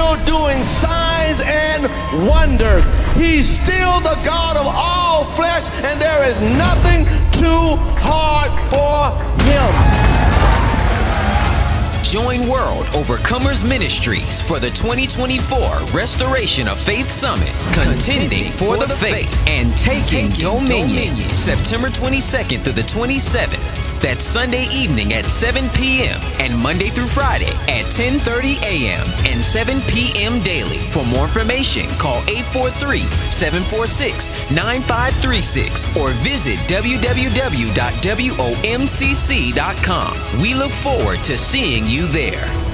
still doing signs and wonders. He's still the God of all flesh, and there is nothing too hard for him. Join World Overcomers Ministries for the 2024 Restoration of Faith Summit, Contending for the Faith and Taking Dominion, September 22nd through the 27th. That's Sunday evening at 7 p.m. and Monday through Friday at 10:30 a.m. and 7 p.m. daily. For more information, call 843-746-9536 or visit www.womcc.com. We look forward to seeing you there.